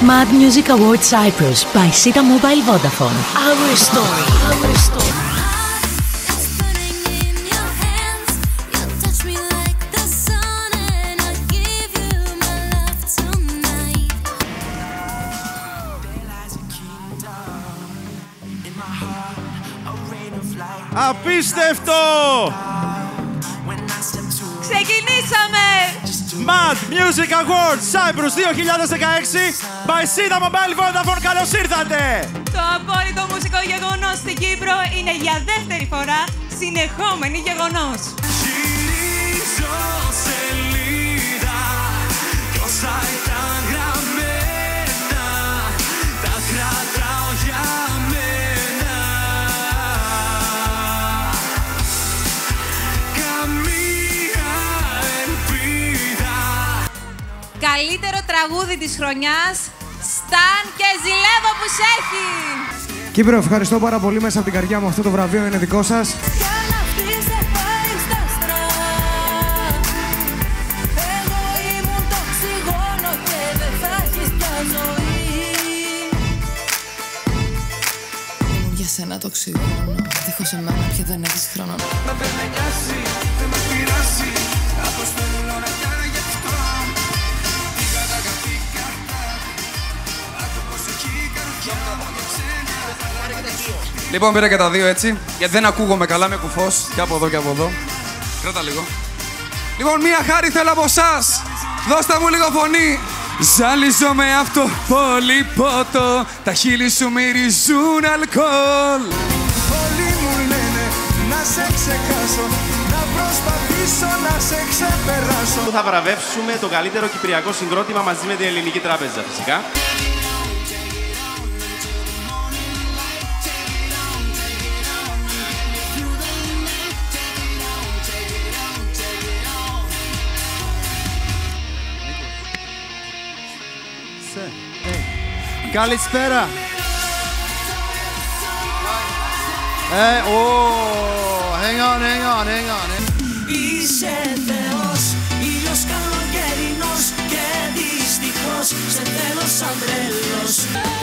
Mad Music Awards Cyprus by Sita Mobile Vodafone. Our story. Our story. Απίστευτο! Ξεκινήσαμε! Mad Music Awards Cyprus 2016 by Sita Mobile Vodafone. Καλώς ήρθατε! Το απόλυτο μουσικό γεγονός στην Κύπρο είναι για δεύτερη φορά συνεχόμενη γεγονός. Γυρίζω σελίδα κι όσα ήταν γραμμένα τα κρατάω για μένα. Καμία ελπίδα. Καλύτερο τραγούδι της χρονιάς, Σταν και ζηλεύω που σ' έχει! Κύπρο, ευχαριστώ πάρα πολύ μέσα από την καρδιά μου. Αυτό το βραβείο είναι δικό σας. Για σένα το οξυγόνο, δίχως εμένα πια δεν έχεις χρόνο. Μα δεν με νοιάζει, δεν με πειράζει. Αποστέλνω να κάνω για τις τρόμ. Τι καταγραφήκα. Άκου πως εκεί καρδιά μου για ξένα. Λοιπόν, πήρα και τα δύο έτσι, γιατί δεν ακούγομαι καλά, είμαι κουφός. Και από εδώ και από εδώ. Κράτα λίγο. Λοιπόν, μία χάρη θέλω από εσάς. Δώστε μου λίγο φωνή. Ζαλίζω με αυτό πολύ πότο. Τα χείλη σου μυρίζουν αλκοόλ. Όλοι μου λένε να σε ξεχάσω, να προσπαθήσω να σε ξεπεράσω. Θα βραβεύσουμε το καλύτερο κυπριακό συγκρότημα μαζί με την Ελληνική Τράπεζα, φυσικά. Καλησπέρα. Hang on. Είσαι Θεός, ήλιος καλοκαιρινός και δυστυχώς σε θέλω σαν τρέλος.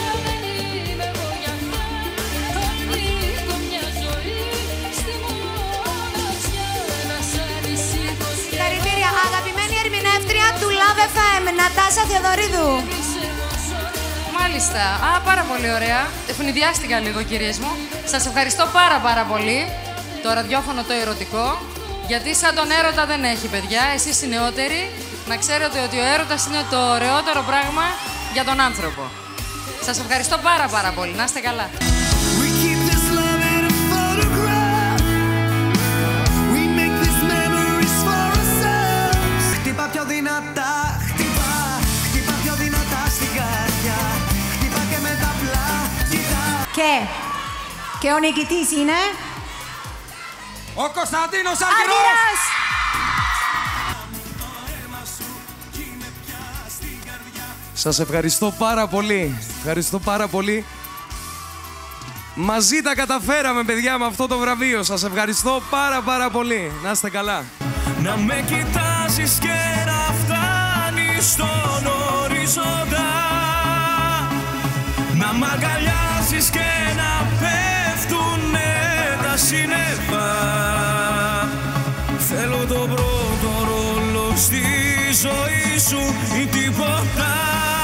Συγχαρητήρια, αγαπημένη ερμηνεύτρια του Love FM, Νατάσα Θεοδωρίδου. Μάλιστα. Πάρα πολύ ωραία. Ευνηδιάστηκα λίγο, κυρίες μου. Σας ευχαριστώ πάρα πολύ. Το ραδιόφωνο το ερωτικό. Γιατί σαν τον έρωτα δεν έχει, παιδιά. Εσείς οι νεότεροι, να ξέρετε ότι ο έρωτας είναι το ωραιότερο πράγμα για τον άνθρωπο. Σας ευχαριστώ πάρα πολύ. Να είστε καλά. We keep this love in a photograph. We make these memories for ourselves. Χτύπα πιο δυνατά, χτύπα πιο δυνατά στην καρδιά. Χτύπα και με τα πλάτια. Και ο νικητής είναι... Ο Κωνσταντίνος Αργυρός! Σας ευχαριστώ πάρα πολύ. Ευχαριστώ πάρα πολύ. Μαζί τα καταφέραμε, παιδιά, με αυτό το βραβείο. Σας ευχαριστώ πάρα πολύ. Να είστε καλά. Να με κοιτάζεις και να φτάνεις στον οριζόντα. Να μ' αγκαλιάζεις και να πέφτουνε τα σύννεφα. Θέλω τον πρώτο ρόλο στη ζωή σου ή τίποτα.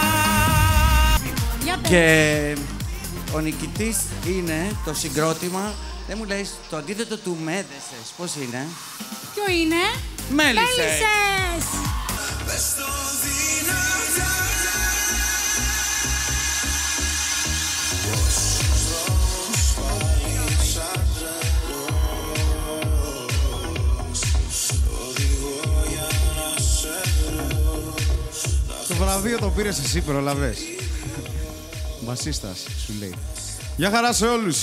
Και ο νικητής είναι το συγκρότημα, δεν μου λες, το αντίθετο του Μέδεσες. Πώς είναι? Ποιο είναι? Μέλισσες! Το βραβείο το πήρες εσύ, προλαβες. Μπασίστας, σου λέει. Γεια χαρά σε όλους.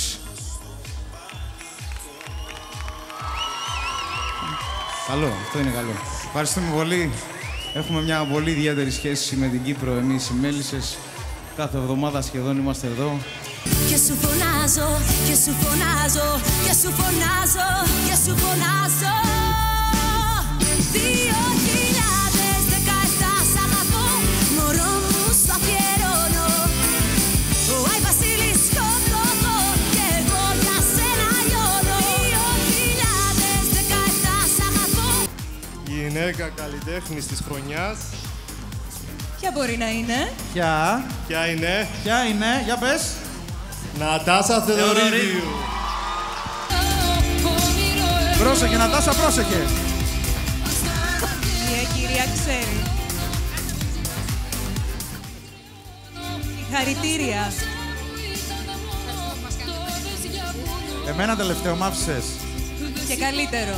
Καλό, αυτό είναι καλό. Ευχαριστούμε πολύ. Έχουμε μια πολύ ιδιαίτερη σχέση με την Κύπρο, εμείς οι Μέλισσες. Κάθε εβδομάδα σχεδόν είμαστε εδώ. Και σου φωνάζω, και σου φωνάζω, και σου φωνάζω, και σου φωνάζω. 2017 σ' αγαπώ, μωρό μου σ' αφιερώνω. Μέγα καλλιτέχνης της χρονιάς. Ποια μπορεί να είναι? Ποια είναι, για πες. Νατάσα Θεοδωρίδου. Πρόσεχε, Νατάσα, πρόσεχε. Η κυρία ξέρει. Συγχαρητήρια. Εμένα τελευταίο, μ' άφησες. Και καλύτερο.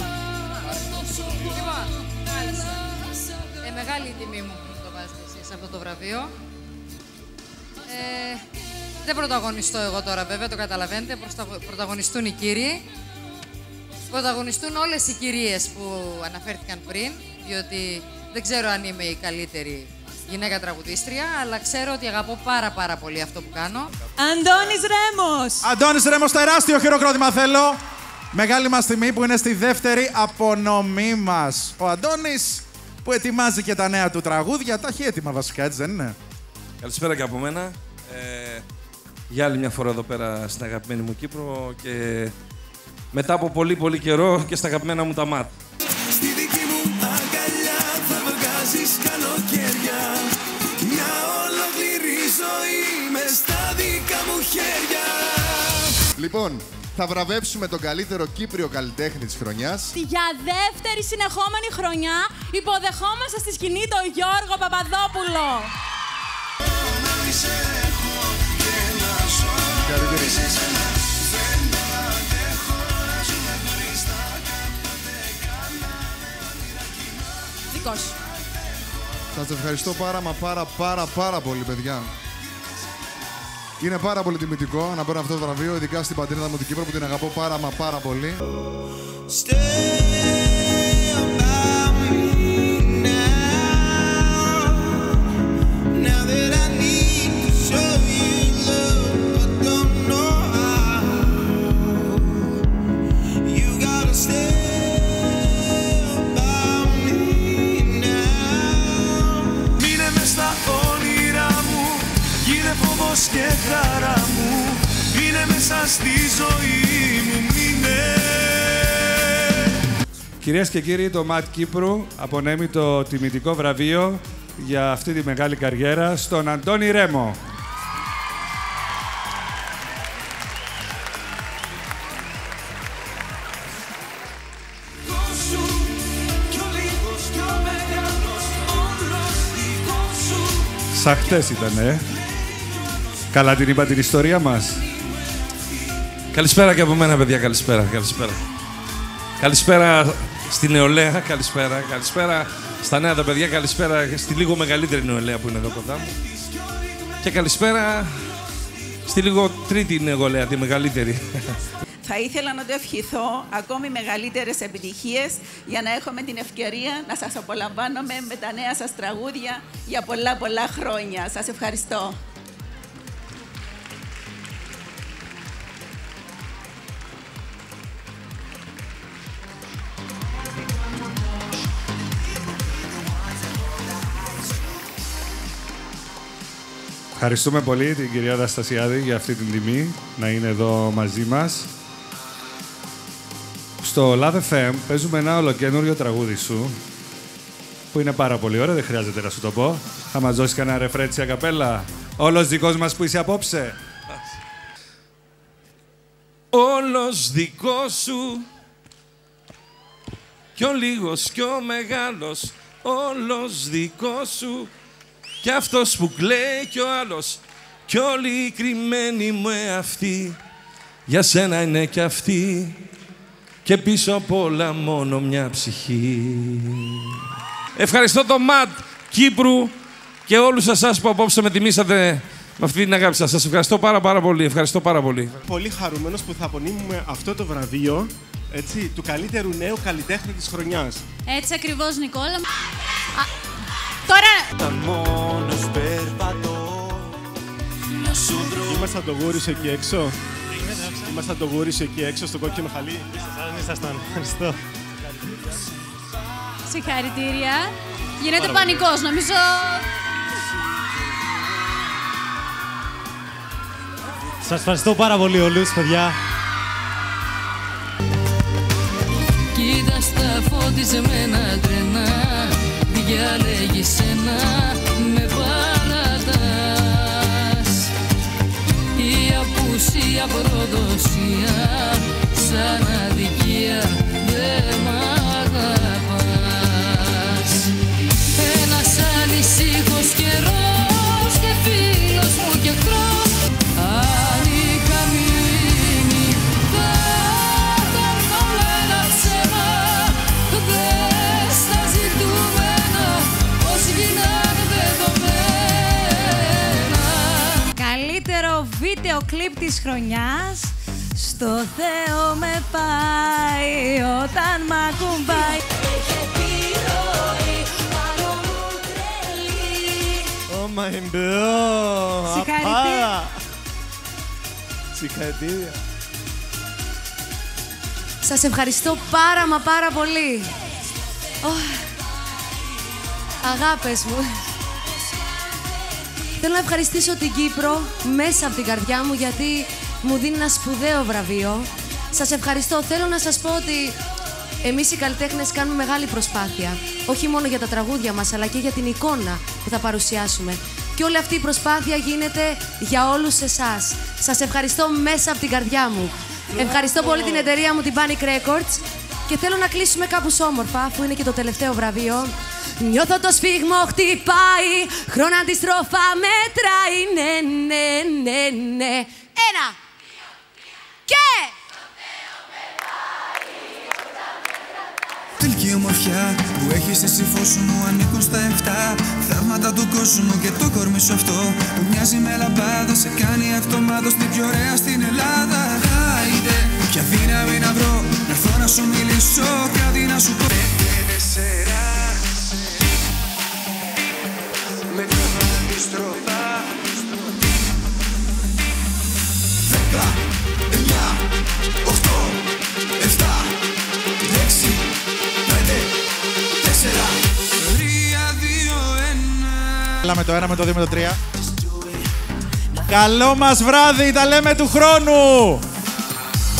Μεγάλη τιμή μου που το βάζετε εσείς αυτό το βραβείο. Δεν πρωταγωνιστώ εγώ τώρα βέβαια, το καταλαβαίνετε. Πρωταγωνιστούν οι κύριοι. Πρωταγωνιστούν όλες οι κυρίες που αναφέρθηκαν πριν, διότι δεν ξέρω αν είμαι η καλύτερη γυναίκα τραγουδίστρια, αλλά ξέρω ότι αγαπώ πάρα πολύ αυτό που κάνω. Αντώνης Ρέμος! Αντώνης Ρέμος, τεράστιο χειροκρότημα θέλω. Μεγάλη μας τιμή που είναι στη δεύτερη απονομή μας. Ο Αντώνης που ετοιμάζει και τα νέα του τραγούδια, τα έχει έτοιμα βασικά, έτσι δεν είναι? Καλησπέρα και από μένα. Για άλλη μια φορά εδώ πέρα στην αγαπημένη μου Κύπρο και μετά από πολύ καιρό και στα αγαπημένα μου τα ΜΑΤ. Στη δική μου αγκαλιά θα βγάζεις καλοκαίρια. Μια ολόκληρη ζωή μες στα δικά μου χέρια. Λοιπόν, θα βραβεύσουμε τον καλύτερο Κύπριο καλλιτέχνη της χρονιάς. Για δεύτερη συνεχόμενη χρονιά υποδεχόμαστε στη σκηνή τον Γιώργο Παπαδόπουλο. Δικός. Σας ευχαριστώ πάρα πολύ, παιδιά. Είναι πάρα πολύ τιμητικό να παίρνω αυτό το βραβείο, ειδικά στην πατρίδα μου την Κύπρο που την αγαπώ πάρα πολύ. Μείνε μες στα όνειρά μου, γίνε φόβος και χαρά μου. Μείνε μέσα στη ζωή μου, μείνε. Κυρίες και κύριοι, το ΜΑΤ Κύπρου απονέμει το τιμητικό βραβείο για αυτή τη μεγάλη καριέρα στον Αντώνη Ρέμο. Σαν χτες ήτανε, Καλά την είπα την ιστορία μας. Καλησπέρα και από μένα, παιδιά. Καλησπέρα. Καλησπέρα στη νεολαία. Καλησπέρα στα νέα τα παιδιά. Καλησπέρα στη λίγο μεγαλύτερη νεολαία που είναι εδώ κοντά μου. Και καλησπέρα στη λίγο τρίτη νεολαία, τη μεγαλύτερη. Θα ήθελα να το ευχηθώ ακόμη μεγαλύτερες επιτυχίες για να έχουμε την ευκαιρία να σας απολαμβάνουμε με τα νέα σας τραγούδια για πολλά χρόνια. Σας ευχαριστώ. Ευχαριστούμε πολύ την κυρία Αναστασιάδη για αυτή την τιμή να είναι εδώ μαζί μας. Στο Love FM παίζουμε ένα ολοκένουργιο τραγούδι σου που είναι πάρα πολύ ωραίο, δεν χρειάζεται να σου το πω. Θα μας δώσεις κανένα ρεφρέτσι ακαπέλα. Όλος δικός μας που είσαι απόψε. Όλος δικός σου κι ο λίγος κι ο μεγάλος. Όλος δικός σου κι αυτός που κλαίει κι ο άλλος κι όλοι οι κρυμμένοι μου εαυτοί. Για σένα είναι κι αυτή και πίσω απ' όλα μόνο μια ψυχή. Ευχαριστώ το ΜΑΤ Κύπρου και όλους εσάς που απόψε με τιμήσατε με αυτή την αγάπη σας. Σας ευχαριστώ πάρα πολύ. Ευχαριστώ πάρα πολύ. Πολύ χαρούμενος που θα απονείμουμε αυτό το βραβείο, έτσι, του καλύτερου νέου καλλιτέχνη της χρονιάς. Έτσι ακριβώς, Νικόλα. Τώρα... Μόνος περπατώ. Ήμασταν το γούρισο εκεί έξω. Ήμασταν το γούρισο εκεί έξω στο κόκκινο χαλί. Ήσασταν. Ευχαριστώ. Συγχαρητήρια. Γίνεται πανικός, νομίζω. Σας ευχαριστώ πάρα πολύ όλους, παιδιά. Κοίτα στα φωτισμένα τρένα διαλέγεις ένα με παρατάς. Η απουσία προδοσία σαν αδικία δεν μ' αγαπάς. Ένας ανησύχος καιρός και φίλος μου και εχθρός. Αν είχα μείνει θα ήταν όλα ένα ψέμα. Δες τα ζητούμενα πως γίνανε δεδομένα. Καλύτερο βίντεο κλιπ της χρονιάς. Στο Θεό με πάει όταν μ' ακουμπάει. Έχει επιρροή πάνω μου τρελή. Oh my god! Συγχαρητήρια. Συγχαρητήρια. Σας ευχαριστώ πάρα πολύ. Αγάπες μου. Θέλω να ευχαριστήσω την Κύπρο μέσα από την καρδιά μου γιατί μου δίνει ένα σπουδαίο βραβείο. Σας ευχαριστώ. Θέλω να σας πω ότι εμείς οι καλλιτέχνες κάνουμε μεγάλη προσπάθεια. Όχι μόνο για τα τραγούδια μας, αλλά και για την εικόνα που θα παρουσιάσουμε. Και όλη αυτή η προσπάθεια γίνεται για όλους εσάς. Σας ευχαριστώ μέσα από την καρδιά μου. Ευχαριστώ πολύ την εταιρεία μου, την Panic Records. Και θέλω να κλείσουμε κάπως όμορφα, αφού είναι και το τελευταίο βραβείο. Νιώθω το σφίγμο χτυπάει, χρόνο αντιστροφά μετράει, ναι. Ένα! Και! Τελική ομορφιά που έχεις εσύ φως σου μου ανήκουν στα 7. Θαύματα του κόσμου και το κορμί σου αυτό που μοιάζει με λαμπάδα. Σε κάνει αυτομάτως την πιο ωραία στην Ελλάδα. Άιντε, ποια δύναμη να βρω, να έρθω να σου μιλήσω, κάτι να σου πω. 5-4 με την αντιστροφά. 10, 9, 8, 7, 6, 5, 4, 3, 2, 1. Έλα με το 1, με το 2, με το 3. Καλό μας βράδυ, τα λέμε του χρόνου!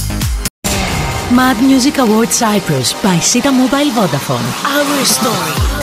Mad Music Awards Cyprus by Sita Mobile Vodafone. Our story.